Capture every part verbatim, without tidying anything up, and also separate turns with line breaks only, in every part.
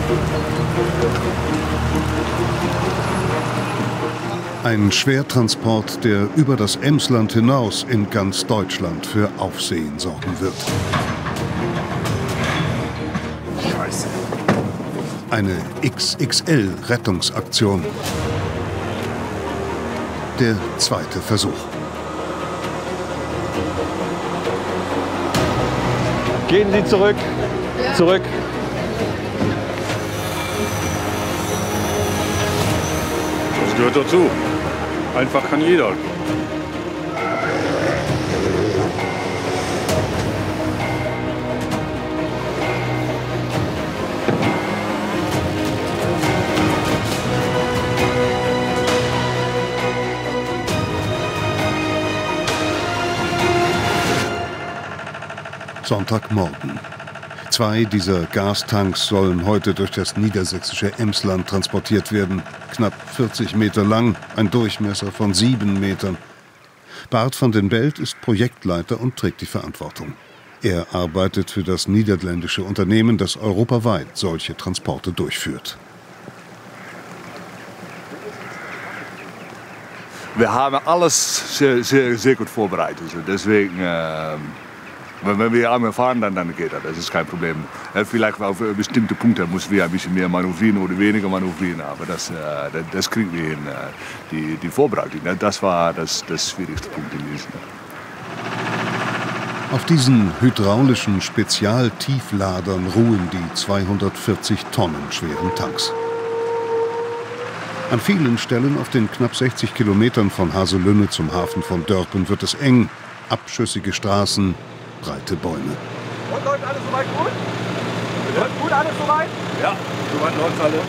Ein Schwertransport, der über das Emsland hinaus in ganz Deutschland für Aufsehen sorgen wird.
Scheiße.
Eine X X L-Rettungsaktion. Der zweite Versuch.
Gehen Sie zurück. Ja. Zurück.
Das gehört dazu. Einfach kann jeder.
Sonntagmorgen. Zwei dieser Gastanks sollen heute durch das niedersächsische Emsland transportiert werden. Knapp vierzig Meter lang, ein Durchmesser von sieben Metern. Bart van den Belt ist Projektleiter und trägt die Verantwortung. Er arbeitet für das niederländische Unternehmen, das europaweit solche Transporte durchführt.
Wir haben alles sehr, sehr, sehr gut vorbereitet. Deswegen, äh, wenn wir einmal fahren, dann, dann geht das. Das ist kein Problem. Ja, vielleicht auf bestimmte Punkte müssen wir ein bisschen mehr manövrieren oder weniger manövrieren. Aber das, äh, das, das kriegen wir hin. Die, die Vorbereitung, das war das, das schwierigste Punkt in diesem.
Auf diesen hydraulischen Spezialtiefladern ruhen die zweihundertvierzig Tonnen schweren Tanks. An vielen Stellen auf den knapp sechzig Kilometern von Haselünne zum Hafen von Dörpen wird es eng. Abschüssige Straßen, breite Bäume.
Und läuft alles soweit gut? Läuft gut alles soweit?
Ja, soweit läuft alles.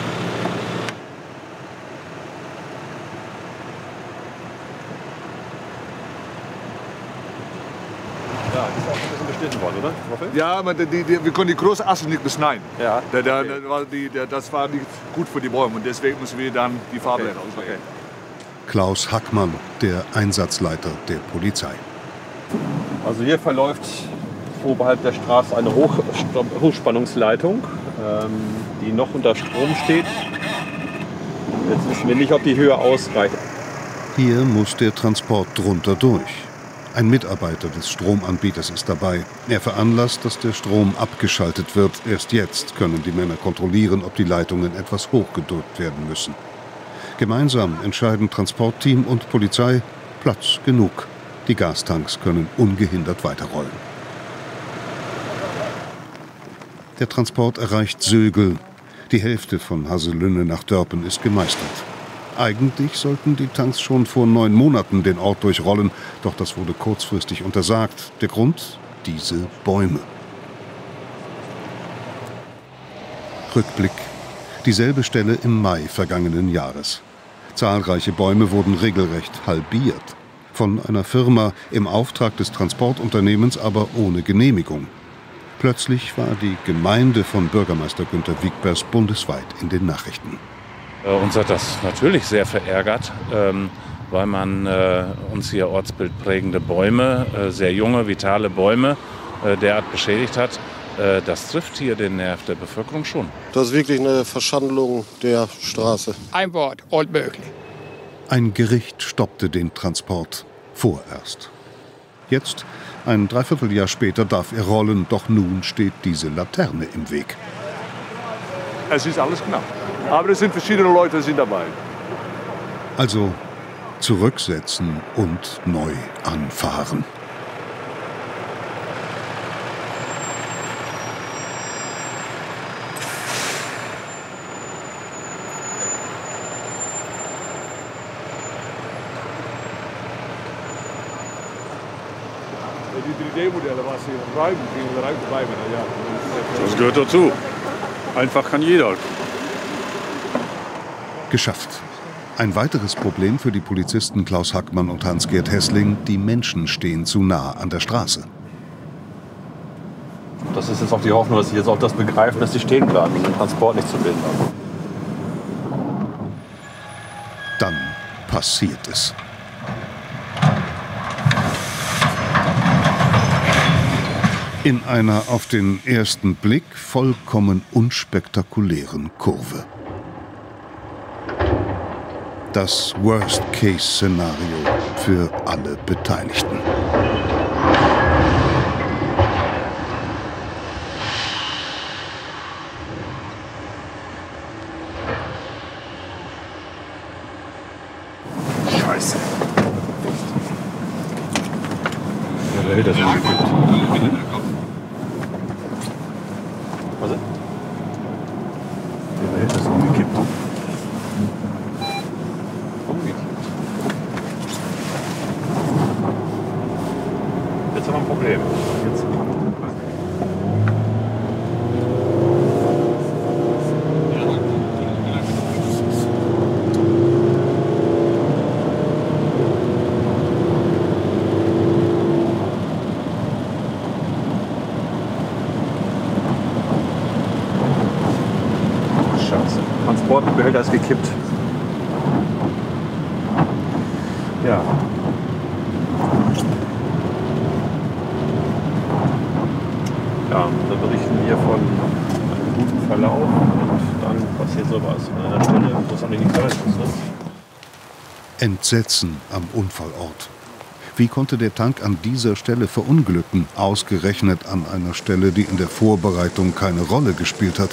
Ja, die ist auch ein bisschen beschnitten worden, oder?
Ja, aber die, die, wir können die großen Assen nicht beschneiden.
Ja.
Da, da, da, war die, da, das war nicht gut für die Bäume und deswegen müssen wir dann die Fahrblätter okay. auslegen.
Okay.
Klaus Hackmann, der Einsatzleiter der Polizei.
Also hier verläuft oberhalb der Straße eine Hoch Hochspannungsleitung, ähm, die noch unter Strom steht. Jetzt wissen wir nicht, ob die Höhe ausreicht.
Hier muss der Transport drunter durch. Ein Mitarbeiter des Stromanbieters ist dabei. Er veranlasst, dass der Strom abgeschaltet wird. Erst jetzt können die Männer kontrollieren, ob die Leitungen etwas hochgedrückt werden müssen. Gemeinsam entscheiden Transportteam und Polizei: Platz genug. Die Gastanks können ungehindert weiterrollen. Der Transport erreicht Sögel. Die Hälfte von Haselünne nach Dörpen ist gemeistert. Eigentlich sollten die Tanks schon vor neun Monaten den Ort durchrollen, doch das wurde kurzfristig untersagt. Der Grund? Diese Bäume. Rückblick. Dieselbe Stelle im Mai vergangenen Jahres. Zahlreiche Bäume wurden regelrecht halbiert. Von einer Firma im Auftrag des Transportunternehmens, aber ohne Genehmigung. Plötzlich war die Gemeinde von Bürgermeister Günter Wijkbers bundesweit in den Nachrichten.
Äh, uns hat das natürlich sehr verärgert, ähm, weil man äh, uns hier ortsbildprägende Bäume, äh, sehr junge, vitale Bäume, äh, derart beschädigt hat. Äh, das trifft hier den Nerv der Bevölkerung schon.
Das ist wirklich eine Verschandlung der Straße.
Ein Wort, unmöglich.
Ein Gericht stoppte den Transport. Vorerst. Jetzt, ein Dreivierteljahr später, darf er rollen, doch nun steht diese Laterne im Weg.
Es ist alles knapp. Aber es sind verschiedene Leute die sind dabei.
Also zurücksetzen und neu anfahren.
Die drei D-Modelle, was sie schreiben, gingen wir bleiben. Ja.
Das gehört dazu. Einfach kann jeder.
Geschafft. Ein weiteres Problem für die Polizisten Klaus Hackmann und Hans-Gerd Hessling: Die Menschen stehen zu nah an der Straße.
Das ist jetzt auch die Hoffnung, dass sie jetzt auch das begreifen, dass sie stehen bleiben und den Transport nicht zu behindern.
Dann passiert es. In einer auf den ersten Blick vollkommen unspektakulären Kurve. Das Worst-Case-Szenario für alle Beteiligten.
Scheiße. Ja, wer hält das umgekippt? Hm? Was? Wer hält das umgekippt? Jetzt haben wir ein Problem. Jetzt. Scheiße. Transportbehälter ist gekippt. Ja. Ja, da berichten wir von einem guten Verlauf und dann passiert sowas an einer Stelle, wo es eigentlich nicht sein muss. Ne?
Entsetzen am Unfallort. Wie konnte der Tank an dieser Stelle verunglücken, ausgerechnet an einer Stelle, die in der Vorbereitung keine Rolle gespielt hat?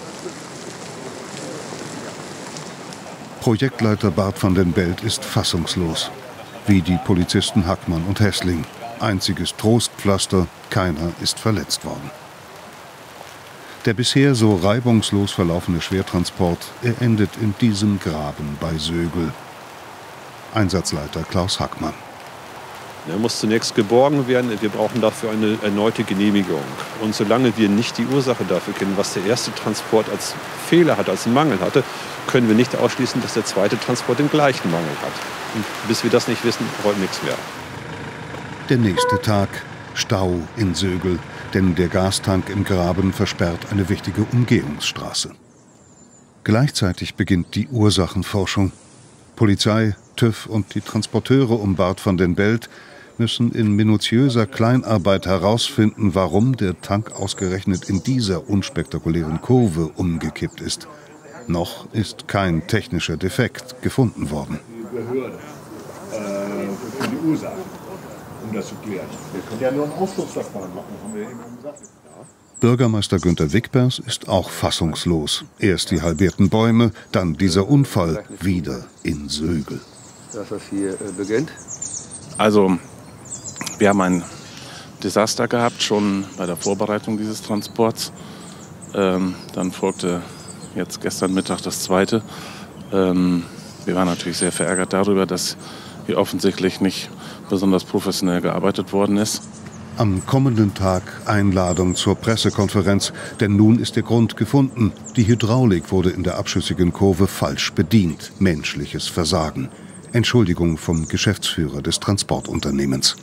Projektleiter Bart van den Belt ist fassungslos, wie die Polizisten Hackmann und Hessling. Einziges Trostpflaster, keiner ist verletzt worden. Der bisher so reibungslos verlaufene Schwertransport, er endet in diesem Graben bei Sögel. Einsatzleiter Klaus Hackmann.
Er muss zunächst geborgen werden. Wir brauchen dafür eine erneute Genehmigung. Und solange wir nicht die Ursache dafür kennen, was der erste Transport als Fehler hat, als Mangel hatte, können wir nicht ausschließen, dass der zweite Transport den gleichen Mangel hat. Und bis wir das nicht wissen, rollt nichts mehr.
Der nächste Tag, Stau in Sögel, denn der Gastank im Graben versperrt eine wichtige Umgehungsstraße. Gleichzeitig beginnt die Ursachenforschung. Polizei, TÜV und die Transporteure um Bart van den Belt müssen in minutiöser Kleinarbeit herausfinden, warum der Tank ausgerechnet in dieser unspektakulären Kurve umgekippt ist. Noch ist kein technischer Defekt gefunden worden.
Die Behörde äh, für die Ursache, um das zu klären. Wir können ja nur ein Ausschlussverfahren machen, haben wir ja eben gesagt.
Bürgermeister Günter Wickbers ist auch fassungslos. Erst die halbierten Bäume, dann dieser Unfall, wieder in Sögel.
Dass das hier äh, beginnt?
Also, wir haben ein Desaster gehabt, schon bei der Vorbereitung dieses Transports. Ähm, dann folgte jetzt gestern Mittag das zweite. Ähm, wir waren natürlich sehr verärgert darüber, dass hier offensichtlich nicht besonders professionell gearbeitet worden ist.
Am kommenden Tag Einladung zur Pressekonferenz, denn nun ist der Grund gefunden. Die Hydraulik wurde in der abschüssigen Kurve falsch bedient. Menschliches Versagen. Entschuldigung vom Geschäftsführer des Transportunternehmens.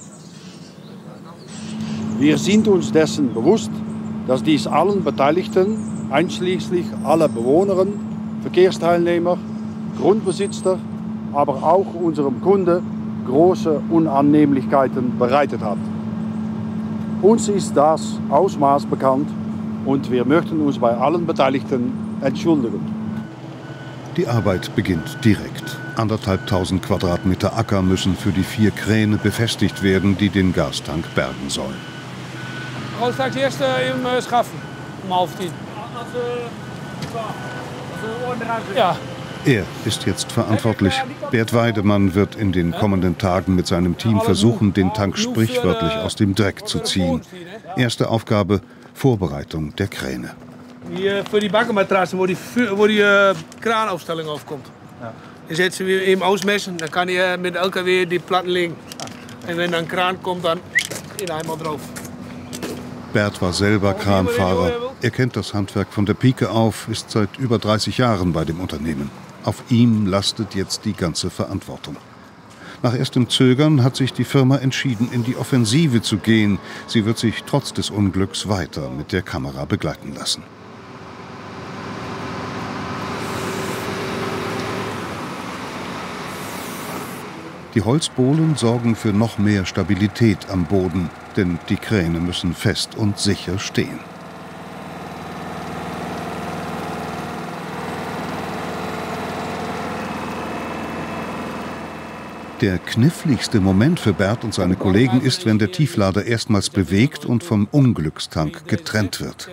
Wir sind uns dessen bewusst, dass dies allen Beteiligten, einschließlich aller Bewohner, Verkehrsteilnehmer, Grundbesitzer, aber auch unserem Kunde große Unannehmlichkeiten bereitet hat. Uns ist das Ausmaß bekannt und wir möchten uns bei allen Beteiligten entschuldigen.
Die Arbeit beginnt direkt. Anderthalbtausend Quadratmeter Acker müssen für die vier Kräne befestigt werden, die den Gastank bergen sollen.
We gaan straks eerst im uh, schaffen, um half tien. Ja.
Er ist jetzt verantwortlich. Bert Weidemann wird in den kommenden Tagen mit seinem Team versuchen, den Tank sprichwörtlich aus dem Dreck zu ziehen. Erste Aufgabe, Vorbereitung der Kräne.
Hier für die Bakkenmatratzen, wo die, wo die uh, Kraanaufstellung aufkommt. Ja. Dan zetten wir eben ausmessen, dann kann je mit L K W die Platten legen. Und wenn dann Kran kommt, dann in einmal drauf.
Bert war selber Kranfahrer. Er kennt das Handwerk von der Pike auf, ist seit über dreißig Jahren bei dem Unternehmen. Auf ihm lastet jetzt die ganze Verantwortung. Nach erstem Zögern hat sich die Firma entschieden, in die Offensive zu gehen. Sie wird sich trotz des Unglücks weiter mit der Kamera begleiten lassen. Die Holzbohlen sorgen für noch mehr Stabilität am Boden, denn die Kräne müssen fest und sicher stehen. Der kniffligste Moment für Bert und seine Kollegen ist, wenn der Tieflader erstmals bewegt und vom Unglückstank getrennt wird.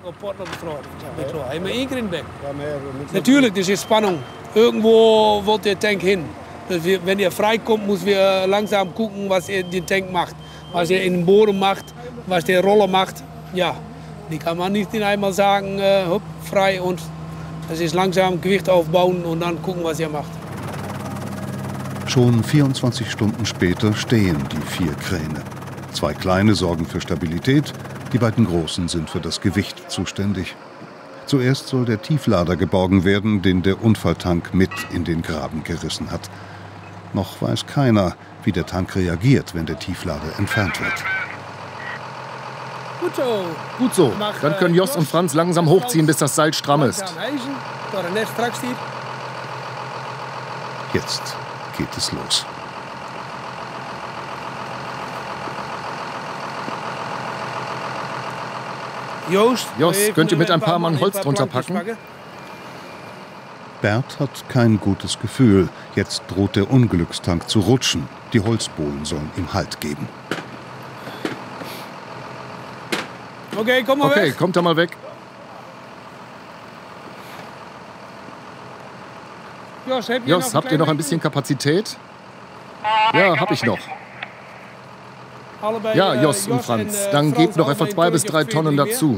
Natürlich, das ist Spannung. Irgendwo wird der Tank hin. Wenn er freikommt, muss wir langsam gucken, was er den Tank macht. Was er in den Boden macht, was der Roller macht. Ja, die kann man nicht in einmal sagen, äh, hopp, frei. Und das ist langsam Gewicht aufbauen und dann gucken, was er macht.
Schon vierundzwanzig Stunden später stehen die vier Kräne. Zwei kleine sorgen für Stabilität, die beiden großen sind für das Gewicht zuständig. Zuerst soll der Tieflader geborgen werden, den der Unfalltank mit in den Graben gerissen hat. Noch weiß keiner, wie der Tank reagiert, wenn der Tieflader entfernt wird.
Gut so.
Gut so. Dann können Jos und Franz langsam hochziehen, bis das Seil stramm ist.
Jetzt geht es los.
Joost,
Jos, könnt ihr mit ein paar Mann Holz drunter packen?
Bert hat kein gutes Gefühl. Jetzt droht der Unglückstank zu rutschen. Die Holzbohlen sollen ihm Halt geben.
Okay, komm mal
okay,
weg.
kommt da mal weg.
Jos, habt ihr,
Jos, habt ihr noch ein bisschen Kapazität? Ja, hab ich noch. Ja, Jos und Franz. Dann gebt noch etwa zwei bis drei Tonnen dazu.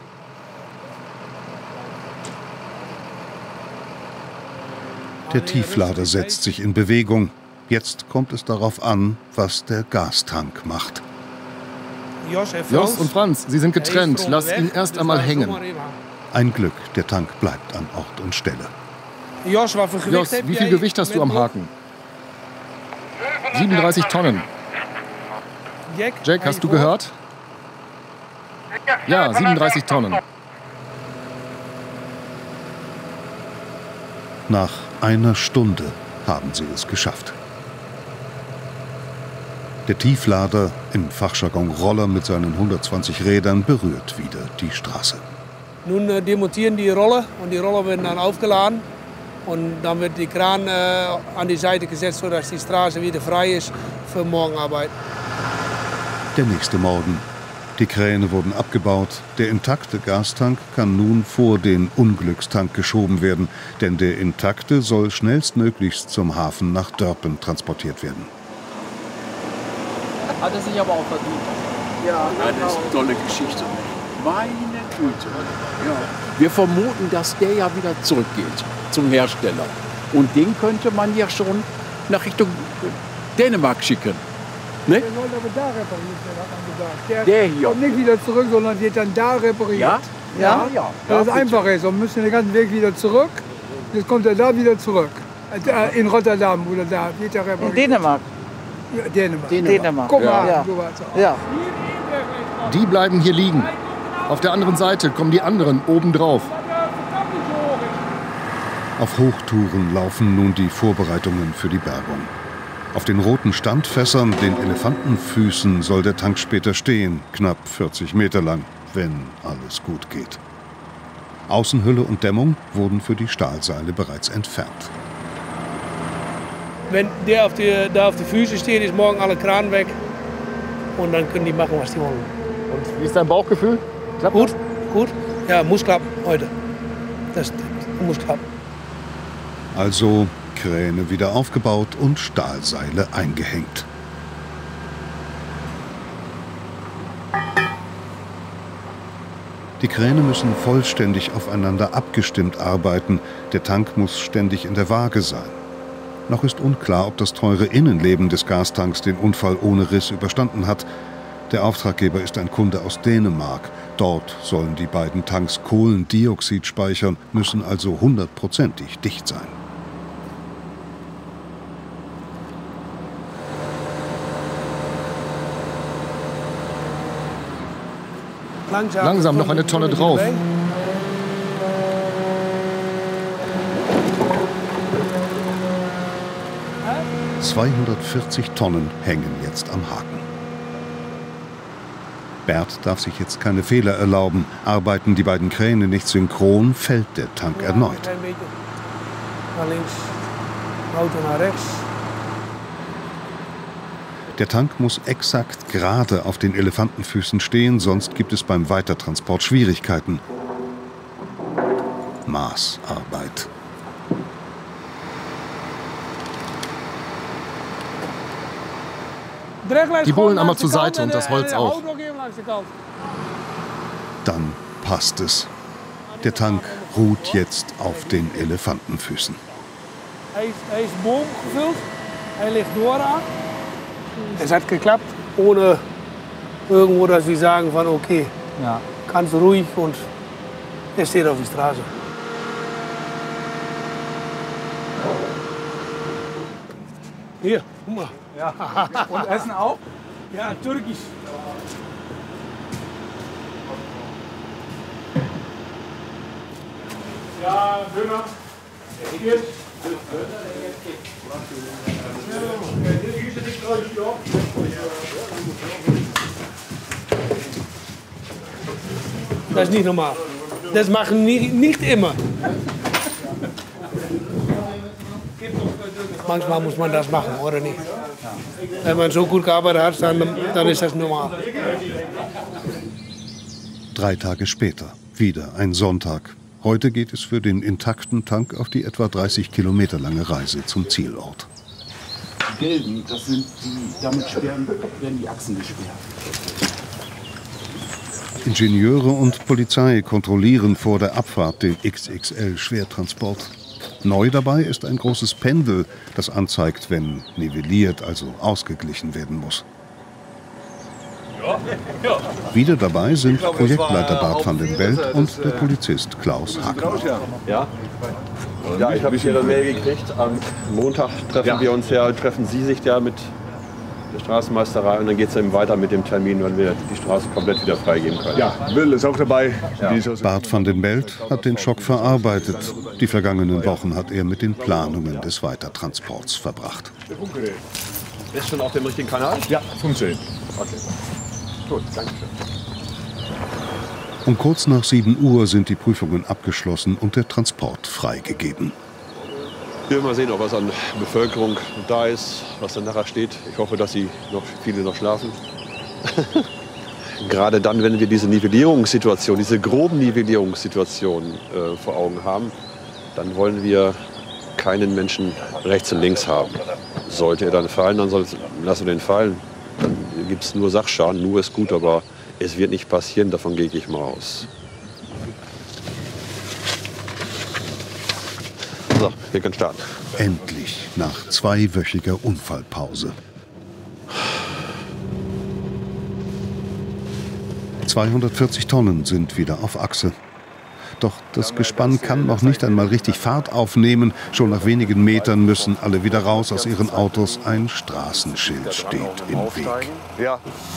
Der Tieflader setzt sich in Bewegung. Jetzt kommt es darauf an, was der Gastank macht.
Jos und Franz, Sie sind getrennt. Lasst ihn erst einmal hängen.
Ein Glück, der Tank bleibt an Ort und Stelle.
Jos,
Jos, wie viel Gewicht hast du am Haken? siebenunddreißig Tonnen. Jack, hast du gehört? Ja, siebenunddreißig Tonnen.
Nach einer Stunde haben sie es geschafft. Der Tieflader, im Fachjargon Roller mit seinen hundertzwanzig Rädern, berührt wieder die Straße.
Nun äh, demontieren die Roller und die Roller werden dann aufgeladen. Und dann wird die Kran äh, an die Seite gesetzt, sodass die Straße wieder frei ist für Morgenarbeit.
Der nächste Morgen. Die Kräne wurden abgebaut. Der intakte Gastank kann nun vor den Unglückstank geschoben werden, denn der intakte soll schnellstmöglichst zum Hafen nach Dörpen transportiert werden.
Hat er sich aber auch verdient.
Ja, das ist eine tolle Geschichte. Meine Güte. Ja. Wir vermuten, dass der ja wieder zurückgeht zum Hersteller. Und den könnte man ja schon nach Richtung Dänemark schicken. Ne?
Der soll aber da repariert werden, hat man gesagt. Der,
der hier.
kommt nicht wieder zurück, sondern wird dann da repariert.
Ja?
Ja,
ja. ja.
Das ist einfach ist. Wir müssen den ganzen Weg wieder zurück. Jetzt kommt er da wieder zurück. In Rotterdam oder da wird er repariert.
In Dänemark.
Ja, Dänemark.
Dänemark.
Guck mal,
ja.
so war's auch.
Ja.
Die bleiben hier liegen. Auf der anderen Seite kommen die anderen obendrauf.
Auf Hochtouren laufen nun die Vorbereitungen für die Bergung. Auf den roten Standfässern, den Elefantenfüßen, soll der Tank später stehen, knapp vierzig Meter lang, wenn alles gut geht. Außenhülle und Dämmung wurden für die Stahlseile bereits entfernt.
Wenn der auf die, da auf die Füße steht, ist morgen alle Kran weg. Und dann können die machen, was die wollen.
Und wie ist dein Bauchgefühl? Klappt
gut, gut. Ja, muss klappen heute. Das, das muss klappen.
Also Kräne wieder aufgebaut und Stahlseile eingehängt. Die Kräne müssen vollständig aufeinander abgestimmt arbeiten. Der Tank muss ständig in der Waage sein. Noch ist unklar, ob das teure Innenleben des Gastanks den Unfall ohne Riss überstanden hat. Der Auftraggeber ist ein Kunde aus Dänemark. Dort sollen die beiden Tanks Kohlendioxid speichern, müssen also hundertprozentig dicht sein.
Langsam,
Langsam noch eine Tonne drauf.
zweihundertvierzig Tonnen hängen jetzt am Haken. Bert darf sich jetzt keine Fehler erlauben. Arbeiten die beiden Kräne nicht synchron, fällt der Tank erneut.
Nach links, Auto nach rechts.
Der Tank muss exakt gerade auf den Elefantenfüßen stehen, sonst gibt es beim Weitertransport Schwierigkeiten. Maßarbeit.
Die Bohlen einmal zur Seite und das Holz auch.
Dann passt es. Der Tank ruht jetzt auf den Elefantenfüßen.
Hij is, hij is bom gevuld, hij ligt door aan. Es hat geklappt, ohne irgendwo, dass sie sagen von okay, ja, ganz ruhig und er steht auf der Straße. Hier, guck mal.
Ja. Und Essen auch?
Ja, türkisch.
Ja, Döner. Hier.
Das ist nicht normal. Das machen nicht, nicht immer. Manchmal muss man das machen, oder nicht? Wenn man so gut gearbeitet hat, dann, dann ist das normal.
Drei Tage später, wieder ein Sonntag. Heute geht es für den intakten Tank auf die etwa dreißig Kilometer lange Reise zum Zielort.
Die gelben, das sind die, damit sperren, werden die Achsen gesperrt.
Ingenieure und Polizei kontrollieren vor der Abfahrt den X X L-Schwertransport. Neu dabei ist ein großes Pendel, das anzeigt, wenn nivelliert, also ausgeglichen werden muss. Wieder dabei sind Projektleiter Bart van den Belt und der Polizist Klaus Hackmann.
Ja, ja, ich habe hier eine Mail gekriegt. Am Montag treffen ja. wir uns ja, treffen Sie sich ja mit der Straßenmeisterei und dann geht es eben weiter mit dem Termin, wenn wir die Straße komplett wieder freigeben können.
Ja, Will ist auch dabei.
Ja.
Bart van den Belt hat den Schock verarbeitet. Die vergangenen Wochen hat er mit den Planungen des Weitertransports verbracht.
Ist schon auf dem richtigen Kanal?
Ja, funktioniert.
Okay. Gut, danke schön.
Um kurz nach sieben Uhr sind die Prüfungen abgeschlossen und der Transport freigegeben.
Wir werden mal sehen, ob was an Bevölkerung da ist, was dann nachher steht. Ich hoffe, dass sie noch, viele noch schlafen. Gerade dann, wenn wir diese Nivellierungssituation, diese groben Nivellierungssituation äh, vor Augen haben, dann wollen wir keinen Menschen rechts und links haben. Sollte er dann fallen, dann soll, lassen wir den fallen. Dann gibt es nur Sachschaden, nur ist gut, aber es wird nicht passieren, davon gehe ich mal aus. So, wir können starten.
Endlich, nach zweiwöchiger Unfallpause. zweihundertvierzig Tonnen sind wieder auf Achse. Doch das Gespann kann noch nicht einmal richtig Fahrt aufnehmen. Schon nach wenigen Metern müssen alle wieder raus aus ihren Autos. Ein Straßenschild steht im Weg.
Ja.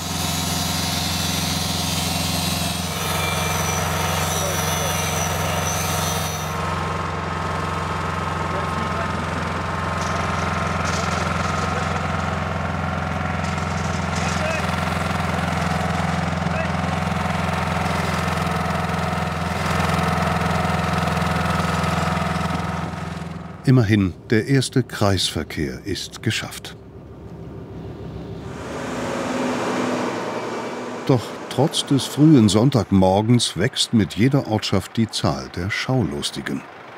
Immerhin, der erste Kreisverkehr ist geschafft. Doch trotz des frühen Sonntagmorgens wächst mit jeder Ortschaft die Zahl der Schaulustigen.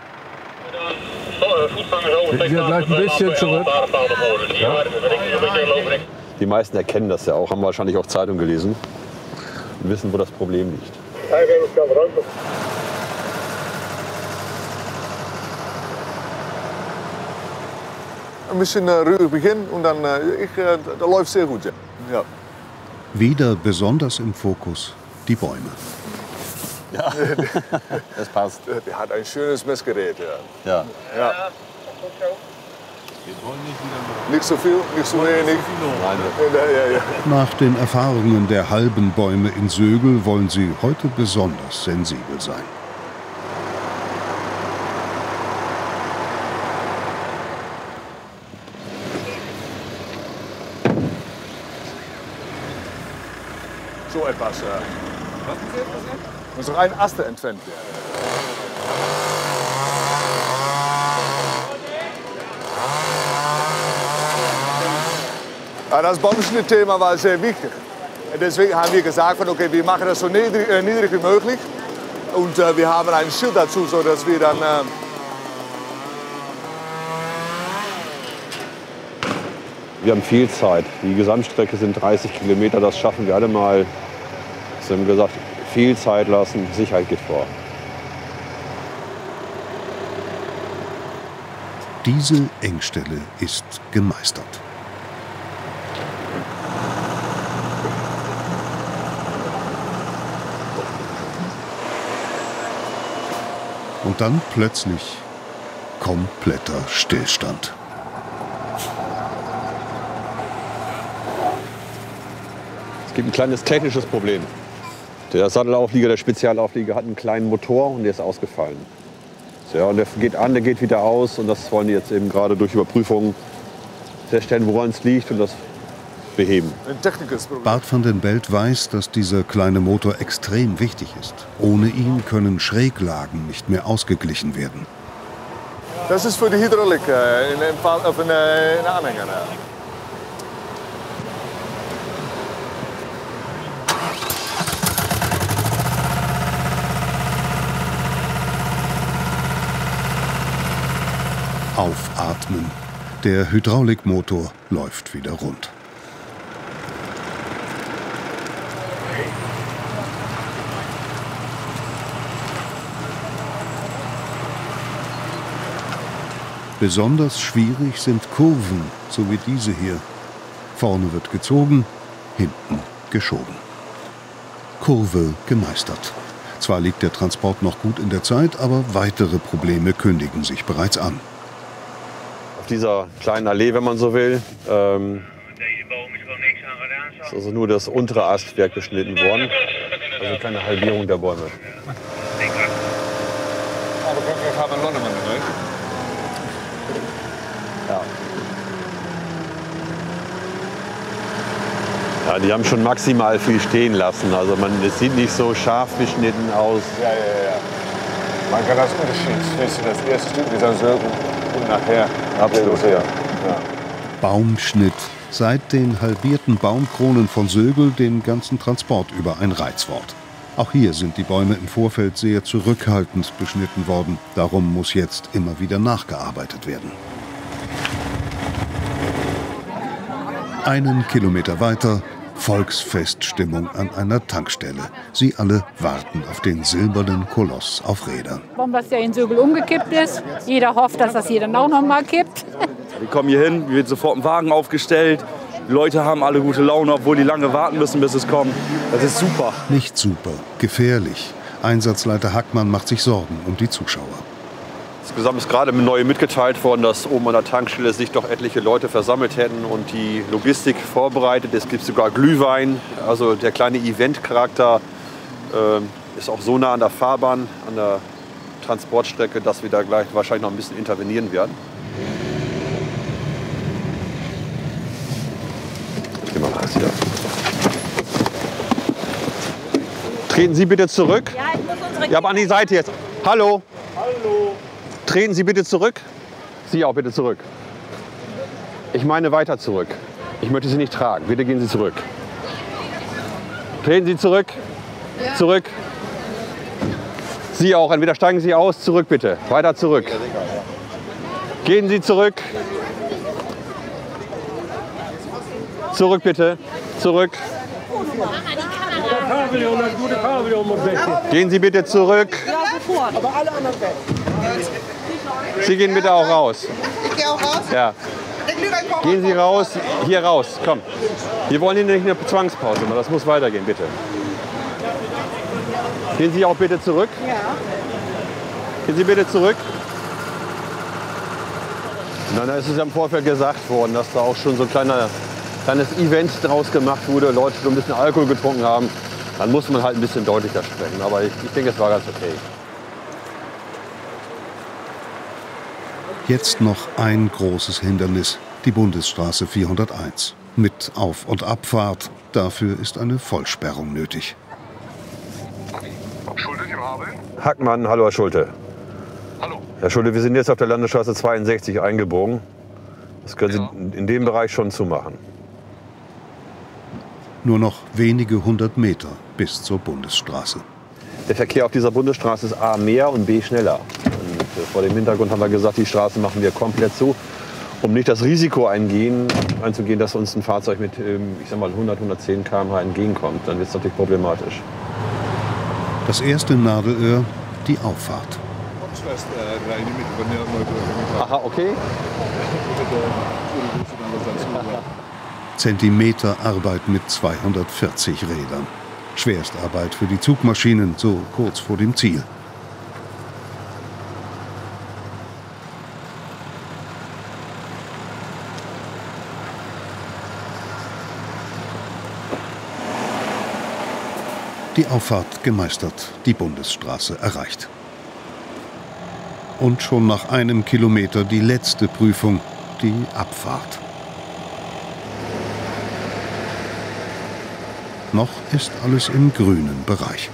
Wir bleiben ein bisschen zurück.
Ja. Die meisten erkennen das ja auch, haben wahrscheinlich auch Zeitung gelesen und wissen, wo das Problem liegt.
Ein bisschen ruhig beginnen und dann ich, äh, da läuft sehr gut. Ja. Ja.
Wieder besonders im Fokus die Bäume.
Ja, das passt. Der hat ein schönes Messgerät. Ja.
Ja.
Ja. Nicht so viel, nicht so wenig.
Nein.
Nach den Erfahrungen der halben Bäume in Sögel wollen sie heute besonders sensibel sein.
so etwas. Äh, muss noch ein Ast entfernt werden. Ja, das Baumschnittthema war sehr wichtig. Deswegen haben wir gesagt, okay, wir machen das so niedrig, äh, niedrig wie möglich. Und äh, wir haben ein Schild dazu, sodass wir dann... Äh,
wir haben viel Zeit. Die Gesamtstrecke sind dreißig Kilometer, das schaffen wir alle mal. Wir haben gesagt, viel Zeit lassen, Sicherheit geht vor.
Diese Engstelle ist gemeistert. Und dann plötzlich kompletter Stillstand.
Es gibt ein kleines technisches Problem. Der Sattelauflieger, der Spezialauflieger, hat einen kleinen Motor und der ist ausgefallen. Ja, und der geht an, der geht wieder aus und das wollen die jetzt eben gerade durch Überprüfungen feststellen, woran es liegt und das beheben.
Bart van den Belt weiß, dass dieser kleine Motor extrem wichtig ist. Ohne ihn können Schräglagen nicht mehr ausgeglichen werden.
Das ist für die Hydraulik äh, in dem Fall auf eine, eine Anhänger.
Aufatmen. Der Hydraulikmotor läuft wieder rund. Besonders schwierig sind Kurven, so wie diese hier. Vorne wird gezogen, hinten geschoben. Kurve gemeistert. Zwar liegt der Transport noch gut in der Zeit, aber weitere Probleme kündigen sich bereits an.
Auf dieser kleinen Allee, wenn man so will, ähm, ist also nur das untere Astwerk geschnitten worden. Also keine Halbierung der Bäume. Ja. Ja, die haben schon maximal viel stehen lassen. Also man, es sieht nicht so scharf geschnitten aus.
Ja, ja, ja. Man kann das Unterschied zwischen das erste Stück dieser Sögen und nachher.
Absolut, ja.
Ja.
Baumschnitt. Seit den halbierten Baumkronen von Sögel den ganzen Transport über ein Reizwort. Auch hier sind die Bäume im Vorfeld sehr zurückhaltend beschnitten worden. Darum muss jetzt immer wieder nachgearbeitet werden. Einen Kilometer weiter Volksfeststimmung an einer Tankstelle. Sie alle warten auf den silbernen Koloss auf Rädern.
Warum das ja in Sögel umgekippt ist. Jeder hofft, dass das hier dann auch noch mal kippt.
Wir kommen hier hin, wird sofort ein Wagen aufgestellt. Die Leute haben alle gute Laune, obwohl die lange warten müssen, bis es kommt. Das ist super.
Nicht super, gefährlich. Einsatzleiter Hackmann macht sich Sorgen um die Zuschauer.
Insgesamt ist gerade neu mitgeteilt worden, dass oben an der Tankstelle sich doch etliche Leute versammelt hätten und die Logistik vorbereitet. Es gibt sogar Glühwein. Also der kleine Eventcharakter äh, ist auch so nah an der Fahrbahn, an der Transportstrecke, dass wir da gleich wahrscheinlich noch ein bisschen intervenieren werden. Ich gehe mal raus hier. Treten Sie bitte zurück.
Ja, ich muss unsere
Ja, aber an die Seite jetzt. Hallo.
Hallo.
Treten Sie bitte zurück. Sie auch bitte zurück. Ich meine weiter zurück. Ich möchte Sie nicht tragen. Bitte gehen Sie zurück. Treten Sie zurück.
Ja.
Zurück. Sie auch. Entweder steigen Sie aus. Zurück bitte. Weiter zurück. Gehen Sie zurück. Zurück bitte. Zurück. Gehen Sie bitte zurück.
Aber alle anderen weg.
Sie gehen bitte auch raus.
Ich gehe auch raus?
Ja. Gehen Sie raus, hier raus, komm. Wir wollen Ihnen nicht eine Zwangspause machen, das muss weitergehen, bitte. Gehen Sie auch bitte zurück.
Ja.
Gehen Sie bitte zurück. Nein, da ist es ja im Vorfeld gesagt worden, dass da auch schon so ein kleiner, kleines Event draus gemacht wurde, Leute schon ein bisschen Alkohol getrunken haben. Dann muss man halt ein bisschen deutlicher sprechen, aber ich, ich denke, es war ganz okay.
Jetzt noch ein großes Hindernis, die Bundesstraße vierhunderteins. Mit Auf- und Abfahrt, Dafür ist eine Vollsperrung nötig.
Hackmann, hallo Herr Schulte.
Hallo.
Herr Schulte, wir sind jetzt auf der Landesstraße zweiundsechzig eingebogen. Das können
Ja.
Sie in dem Bereich schon zumachen.
Nur noch wenige hundert Meter bis zur Bundesstraße.
Der Verkehr auf dieser Bundesstraße ist A mehr und B schneller. Und äh, vor dem Hintergrund haben wir gesagt, die Straße machen wir komplett zu, um nicht das Risiko eingehen, einzugehen, dass uns ein Fahrzeug mit ähm, ich sag mal hundert, hundertzehn Kilometer pro Stunde entgegenkommt. Dann wird es natürlich problematisch.
Das erste Nadelöhr, die Auffahrt.
Aha, okay.
Zentimeterarbeit mit zweihundertvierzig Rädern. Schwerstarbeit für die Zugmaschinen, so kurz vor dem Ziel. Die Auffahrt gemeistert, die Bundesstraße erreicht. Und schon nach einem Kilometer die letzte Prüfung, die Abfahrt. Noch ist alles im grünen Bereich.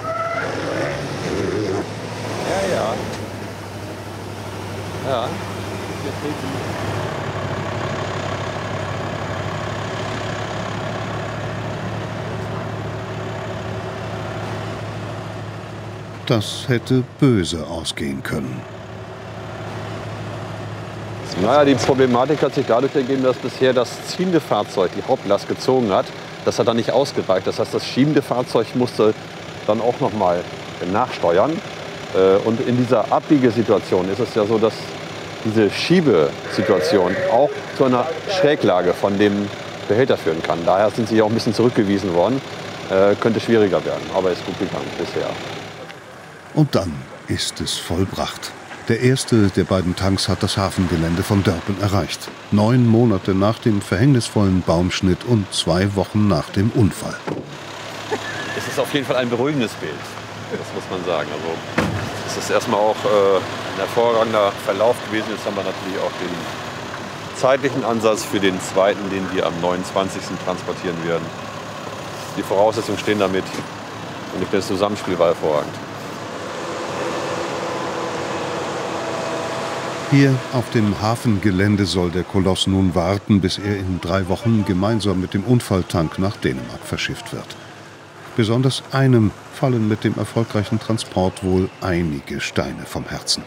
Ja, ja. Ja.
Das hätte böse ausgehen können.
Naja, die Problematik hat sich dadurch ergeben, dass bisher das ziehende Fahrzeug die Hauptlast gezogen hat. Das hat dann nicht ausgereicht. Das heißt, das schiebende Fahrzeug musste dann auch noch mal nachsteuern. Und in dieser Abbiegesituation ist es ja so, dass diese Schiebesituation auch zu einer Schräglage von dem Behälter führen kann. Daher sind sie auch ein bisschen zurückgewiesen worden. Äh, könnte schwieriger werden, aber ist gut gegangen bisher.
Und dann ist es vollbracht. Der erste der beiden Tanks hat das Hafengelände von Dörpen erreicht. Neun Monate nach dem verhängnisvollen Baumschnitt und zwei Wochen nach dem Unfall.
Es ist auf jeden Fall ein beruhigendes Bild, das muss man sagen. Also, es ist erstmal auch äh, ein hervorragender Verlauf gewesen. Jetzt haben wir natürlich auch den zeitlichen Ansatz für den zweiten, den wir am neunundzwanzigsten transportieren werden. Die Voraussetzungen stehen damit und ich denke, das Zusammenspiel war hervorragend.
Hier auf dem Hafengelände soll der Koloss nun warten, bis er in drei Wochen gemeinsam mit dem Unfalltank nach Dänemark verschifft wird. Besonders einem fallen mit dem erfolgreichen Transport wohl einige Steine vom Herzen.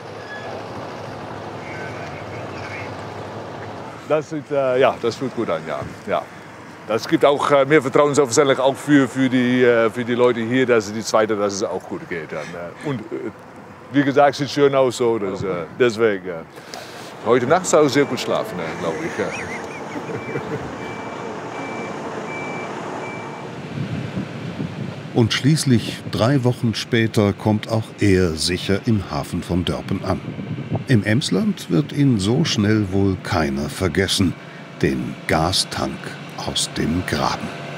Das, sieht, äh, ja, das fühlt gut an, ja. ja. Das gibt auch äh, mehr Vertrauen selbstverständlich auch für, für, die, äh, für die Leute hier, dass die zweite, dass es auch gut geht. Dann, äh. Und äh, wie gesagt, sieht schön aus so. Das, äh, deswegen. Äh. Heute Nacht soll ich sehr gut schlafen, äh, glaube ich. Ja.
Und schließlich, drei Wochen später, kommt auch er sicher im Hafen von Dörpen an. Im Emsland wird ihn so schnell wohl keiner vergessen, den Gastank aus dem Graben.